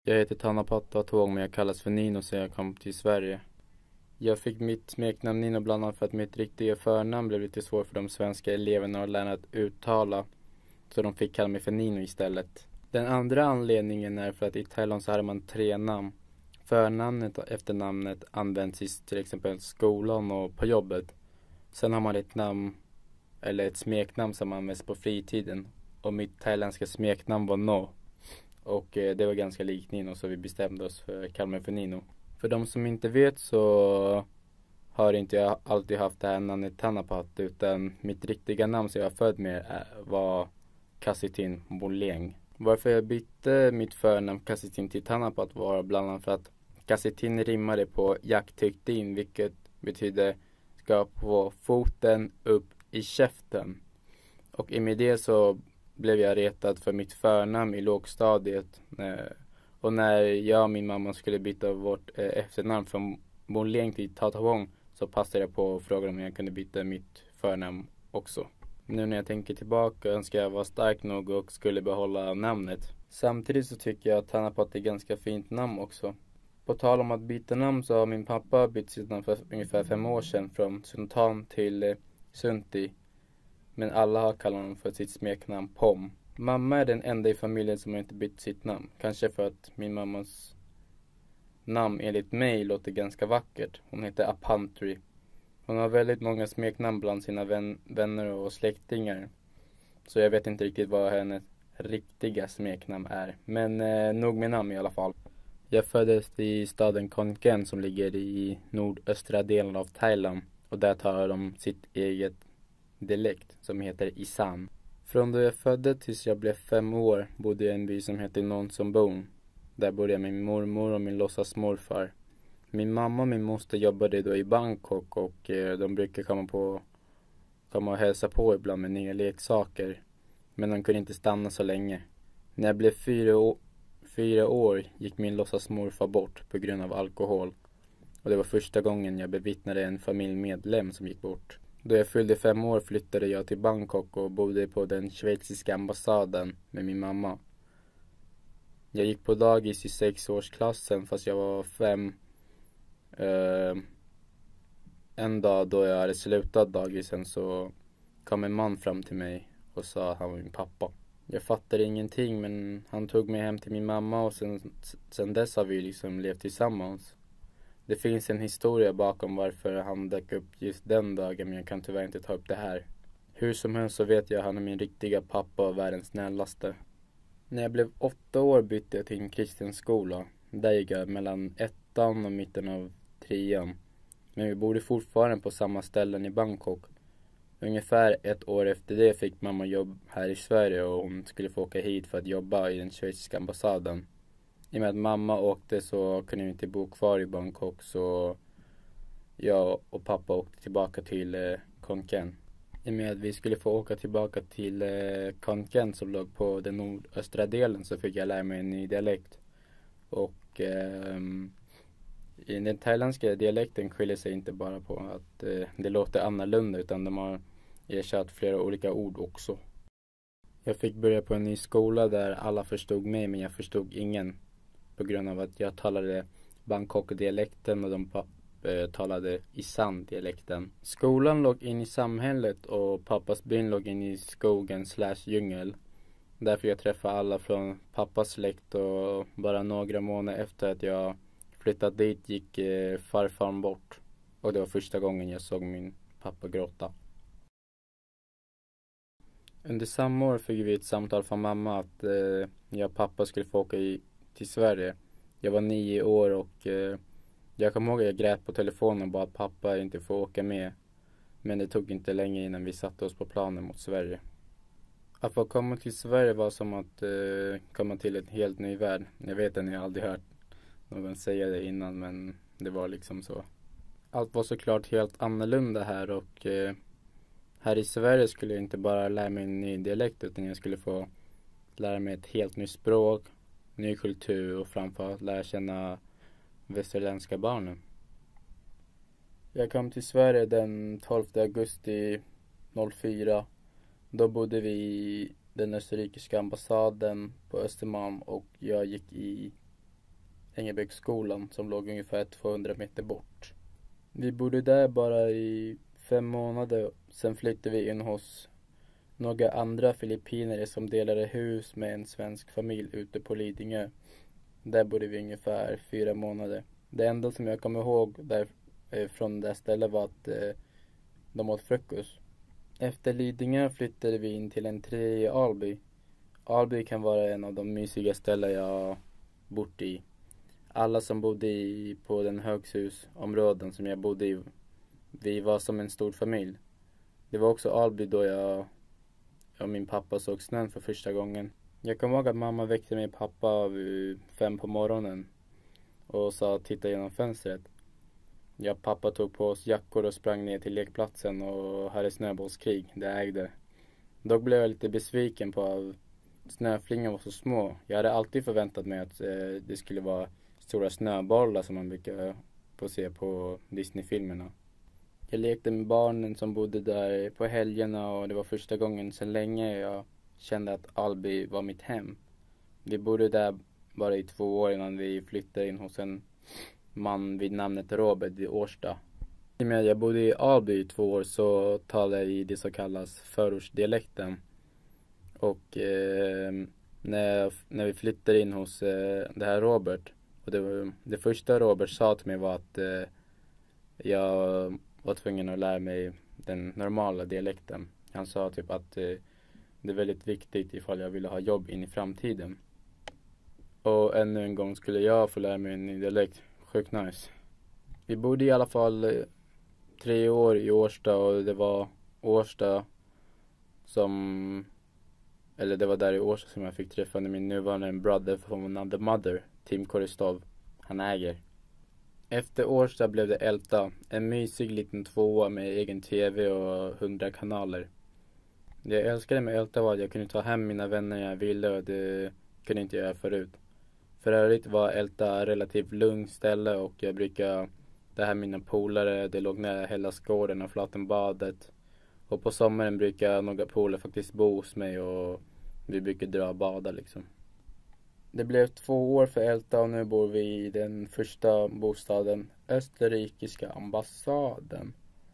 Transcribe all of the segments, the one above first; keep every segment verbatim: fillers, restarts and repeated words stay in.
Jag heter Tanapatta Tåg, men jag kallas för Nino sedan jag kom till Sverige. Jag fick mitt smeknamn Nino bland annat för att mitt riktiga förnamn blev lite svårt för de svenska eleverna att lära att uttala. Så de fick kalla mig för Nino istället. Den andra anledningen är för att i Thailand så hade man tre namn. Förnamnet och efternamnet används i till exempel skolan och på jobbet. Sen har man ett namn eller ett smeknamn som används på fritiden. Och mitt thailändska smeknamn var No. Och eh, det var ganska likt Nino, så vi bestämde oss för att kalla mig för Nino. För de som inte vet så har inte jag alltid haft det här namnet Tanapat, utan mitt riktiga namn som jag var född med var Kassitin Boleng. Varför jag bytte mitt förnamn Kassitin till Tanapat var bland annat för att Kassitin rimmade på Jaktiktin, vilket betyder ska på foten upp i käften. Och i med det så blev jag retad för mitt förnamn i lågstadiet. Och när jag och min mamma skulle byta vårt efternamn från Boleng till Tatawong så passade jag på att fråga om jag kunde byta mitt förnamn också. Nu när jag tänker tillbaka önskar jag vara stark nog och skulle behålla namnet. Samtidigt så tycker jag att Tanapat är ett ganska fint namn också. På tal om att byta namn så har min pappa bytt sitt namn för ungefär fem år sedan från Suntan till eh, Sunti. Men alla har kallat honom för sitt smeknamn Pom. Mamma är den enda i familjen som har inte bytt sitt namn. Kanske för att min mammas namn enligt mig låter ganska vackert. Hon heter Apantry. Hon har väldigt många smeknamn bland sina vän- vänner och släktingar. Så jag vet inte riktigt vad hennes riktiga smeknamn är. Men eh, nog med namn i alla fall. Jag föddes i staden Khon Kaen som ligger i nordöstra delen av Thailand. Och där talar de sitt eget dialekt som heter Isan. Från då jag föddes tills jag blev fem år bodde jag i en by som heter Nonsombon. Där bodde jag med min mormor och min låtsas morfar. Min mamma och min moster jobbade då i Bangkok och eh, de brukar komma på komma och hälsa på ibland med nya leksaker. Men de kunde inte stanna så länge. När jag blev fyra, å- fyra år gick min låtsas morfar bort på grund av alkohol. Och det var första gången jag bevittnade en familjemedlem som gick bort. Då jag fyllde fem år flyttade jag till Bangkok och bodde på den schweiziska ambassaden med min mamma. Jag gick på dagis i sexårsklassen fast jag var fem. Uh, en dag då jag hade slutat dagisen så kom en man fram till mig och sa att han var min pappa. Jag fattade ingenting, men han tog mig hem till min mamma och sen, sen dess har vi liksom levt tillsammans. Det finns en historia bakom varför han dök upp just den dagen, men jag kan tyvärr inte ta upp det här. Hur som helst så vet jag att han är min riktiga pappa och världens snällaste. När jag blev åtta år bytte jag till en kristen skola. Där gick jag mellan ettan och mitten av trean. Men vi bodde fortfarande på samma ställen i Bangkok. Ungefär ett år efter det fick mamma jobb här i Sverige och hon skulle få åka hit för att jobba i den schweiziska ambassaden. I och med att mamma åkte så kunde vi inte bo kvar i Bangkok, så jag och pappa åkte tillbaka till eh, Khon Kaen. I och med att vi skulle få åka tillbaka till eh, Khon Kaen som låg på den nordöstra delen så fick jag lära mig en ny dialekt. Och eh, i den thailändska dialekten skiljer sig inte bara på att eh, det låter annorlunda, utan de har ersatt flera olika ord också. Jag fick börja på en ny skola där alla förstod mig men jag förstod ingen. På grund av att jag talade Bangkok-dialekten och de eh, talade Isan-dialekten. Skolan låg in i samhället och pappas byn låg in i skogen slash djungel. Därför jag träffade alla från pappas släkt och bara några månader efter att jag flyttat dit gick eh, farfar bort. Och det var första gången jag såg min pappa gråta. Under samma år fick vi ett samtal från mamma att eh, jag och pappa skulle få åka i, till Sverige. Jag var nio år och eh, jag kommer ihåg att jag grät på telefonen och bara att pappa inte får åka med. Men det tog inte länge innan vi satte oss på planen mot Sverige. Att få komma till Sverige var som att eh, komma till en helt ny värld. Jag vet att ni aldrig hört någon säga det innan, men det var liksom så. Allt var såklart helt annorlunda här och eh, här i Sverige skulle jag inte bara lära mig en ny dialekt, utan jag skulle få lära mig ett helt nytt språk, ny kultur och framförallt lära känna västerländska barnen. Jag kom till Sverige den tolfte augusti noll fyra. Då bodde vi i den österrikiska ambassaden på Östermalm och jag gick i Ängebäcksskolan som låg ungefär tvåhundra meter bort. Vi bodde där bara i fem månader. Sen flyttade vi in hos några andra filippinare som delade hus med en svensk familj ute på Lidingö. Där bodde vi ungefär fyra månader. Det enda som jag kommer ihåg där, eh, från det stället var att eh, de åt frukost. Efter Lidingö flyttade vi in till en tre i Alby. Alby kan vara en av de mysiga ställen jag bott i. Alla som bodde i, på den högshusområden som jag bodde i, vi var som en stor familj. Det var också Alby då jag och min pappa såg snön för första gången. Jag kommer ihåg att mamma väckte min pappa vid fem på morgonen och sa titta genom fönstret. Jag och pappa tog på oss jackor och sprang ner till lekplatsen och hade snöbollskrig. Det ägde. Dock blev jag lite besviken på att snöflingor var så små. Jag hade alltid förväntat mig att eh, det skulle vara stora snöbollar som man brukar få se på Disney-filmerna. Jag lekte med barnen som bodde där på helgerna och det var första gången sedan länge jag kände att Alby var mitt hem. Vi bodde där bara i två år innan vi flyttade in hos en man vid namnet Robert i Årsta. I och med att jag bodde i Alby i två år så talade jag i det som kallas förortsdialekten. Och eh, när, när vi flyttade in hos eh, det här Robert, och det, var, det första Robert sa till mig var att eh, jag var tvungen att lära mig den normala dialekten. Han sa typ att eh, det är väldigt viktigt ifall jag ville ha jobb in i framtiden. Och ännu en gång skulle jag få lära mig en ny dialekt. Sjukt nice. Vi bodde i alla fall eh, tre år i Årsta och det var Årsta som... Eller det var där i Årsta som jag fick träffa min nuvarande brother from another mother, Tim Koristov. Han äger. Efter Årsta blev det Älta, en mysig liten tvåa med egen tv och hundra kanaler. Det jag älskade med Älta var att jag kunde ta hem mina vänner jag ville och det kunde inte jag göra förut. För övrigt var Älta relativt lugnt ställe och jag brukar ta hem mina polare, det låg nära Hellasgården och Flatenbadet. Och på sommaren brukar några polare faktiskt bo hos mig och vi brukar dra och bada liksom. Det blev två år för Älta och nu bor vi i den första bostaden, Österrikiska ambassaden.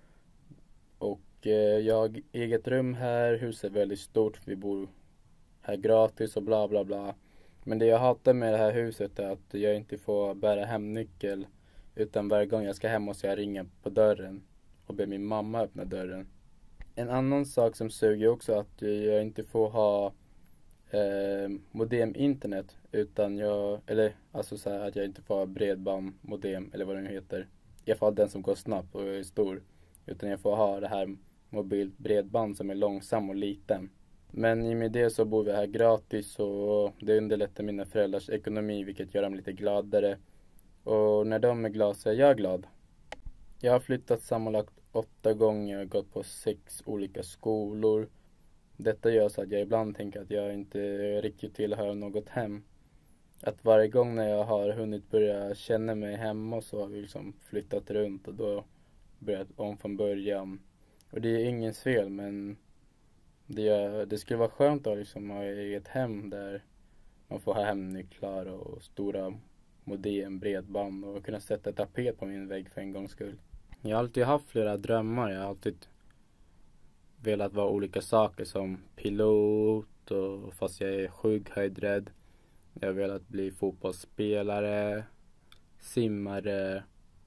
Och eh, jag har eget rum här, huset är väldigt stort, vi bor här gratis och bla bla bla. Men det jag hatar med det här huset är att jag inte får bära hem nyckel, utan varje gång jag ska hem måste jag ringa på dörren och be min mamma öppna dörren. En annan sak som suger också att jag inte får ha eh, modem internet, utan jag, eller alltså så här att jag inte får ha bredband, modem eller vad det nu heter. I alla fall den som går snabbt och är stor. Utan jag får ha det här mobilt bredband som är långsam och liten. Men i och med det så bor vi här gratis och det underlättar mina föräldrars ekonomi, vilket gör dem lite gladare. Och när de är glada så är jag glad. Jag har flyttat sammanlagt åtta gånger och gått på sex olika skolor. Detta gör så att jag ibland tänker att jag inte riktigt tillhör något hem. Att varje gång när jag har hunnit börja känna mig hemma så har vi liksom flyttat runt och då börjat om från början. Och det är ingens fel, men det, är, det skulle vara skönt att liksom ha ett hem där man får ha hemnycklar och stora modem, bredband och kunna sätta tapet på min vägg för en gångs skull. Jag har alltid haft flera drömmar. Jag har alltid velat vara olika saker som pilot och fast jag är sjuk höjdrädd. Jag har velat bli fotbollsspelare, simmare,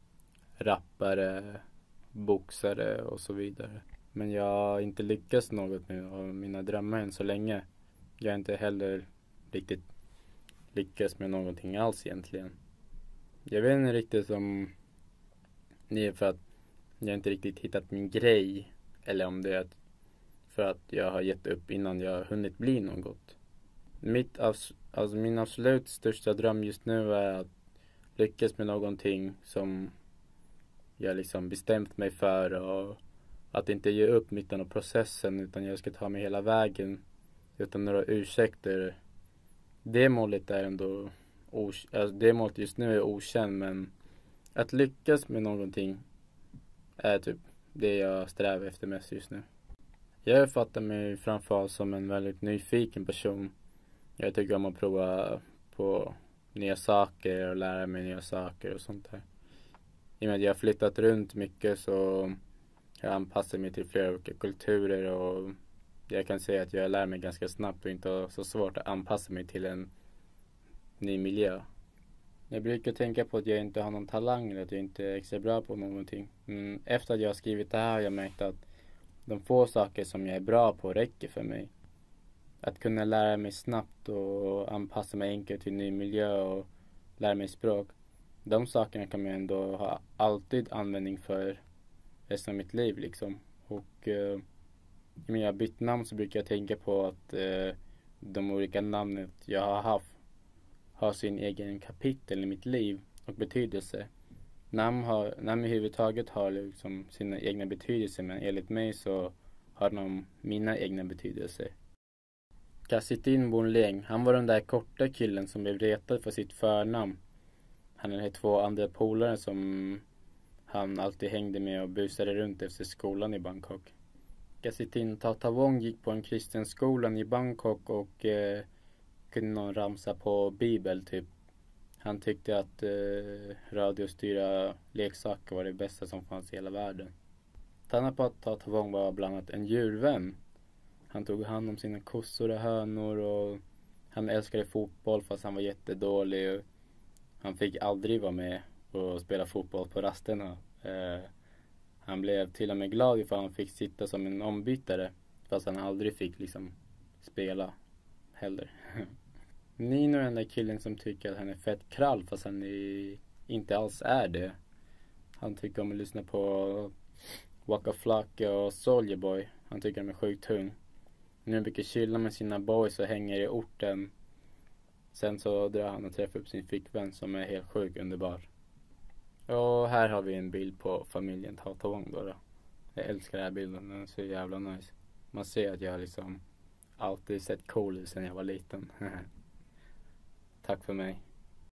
rappare, boxare och så vidare. Men jag har inte lyckats något med mina drömmar än så länge. Jag har inte heller riktigt lyckats med någonting alls egentligen. Jag vet inte riktigt om det är för att jag inte riktigt hittat min grej eller om det är för att jag har gett upp innan jag har hunnit bli något. Mitt, alltså min absolut största dröm just nu är att lyckas med någonting som jag liksom bestämt mig för och att inte ge upp mitten av processen utan jag ska ta mig hela vägen utan några ursäkter. Det målet är ändå alltså det målet just nu är okänd, men att lyckas med någonting är typ det jag strävar efter mest just nu. Jag fattar mig framförallt som en väldigt nyfiken person. Jag tycker om att prova på nya saker och lära mig nya saker och sånt där. I och med att jag har flyttat runt mycket så jag anpassar mig till flera olika kulturer och jag kan säga att jag lär mig ganska snabbt och inte har så svårt att anpassa mig till en ny miljö. Jag brukar tänka på att jag inte har någon talang eller att jag inte är extra bra på någonting. Men efter att jag har skrivit det här har jag märkt att de få saker som jag är bra på räcker för mig. Att kunna lära mig snabbt och anpassa mig enkelt till ny miljö och lära mig språk. De sakerna kan man ändå ha alltid användning för resten av mitt liv liksom. Och eh, när jag har bytt namn så brukar jag tänka på att eh, de olika namnen jag har haft har sin egen kapitel i mitt liv och betydelse. Namn, har, namn i huvudtaget har liksom sina egna betydelser, men enligt mig så har de mina egna betydelser. Kassitin Bonleng, han var den där korta killen som blev retad för sitt förnamn. Han hade två andra polare som han alltid hängde med och busade runt efter skolan i Bangkok. Kassitin Tatawong gick på en kristen skolan i Bangkok och eh, kunde någon ramsa på Bibel typ. Han tyckte att eh, radiostyrda leksaker var det bästa som fanns i hela världen. Tanapat Tatawong var bland annat en djurvän. Han tog hand om sina kossor och hönor och han älskade fotboll fast han var jättedålig. Han fick aldrig vara med och spela fotboll på rasterna. Eh, han blev till och med glad ifall han fick sitta som en ombytare fast han aldrig fick liksom spela heller. Nino är den där killen som tycker att han är fett krall fast han är, inte alls är det. Han tycker om att lyssna på Waka Flocka och Soulja Boy. Han tycker de är sjukt tung. Nu brukar chilla med sina boys och hänger i orten. Sen så drar han och träffar upp sin flickvän som är helt sjuk underbar. Och här har vi en bild på familjen Tatawong då, då. Jag älskar den här bilden, den är så jävla nice. Man ser att jag liksom alltid sett cool ut sen jag var liten. Tack för mig.